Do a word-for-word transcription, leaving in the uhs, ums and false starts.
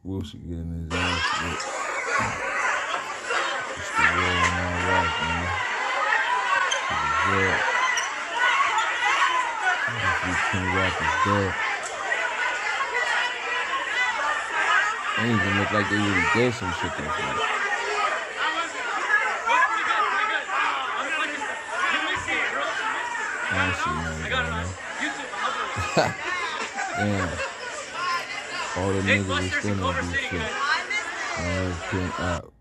Wilson getting his ass whipped. It's the real in our life, man. It's the real. These Kenny rappers dead. They didn't even look like they really did some shit that night. I don't see nothing going on. Damn. All the niggas is still gonna do shit. Uh, getting out.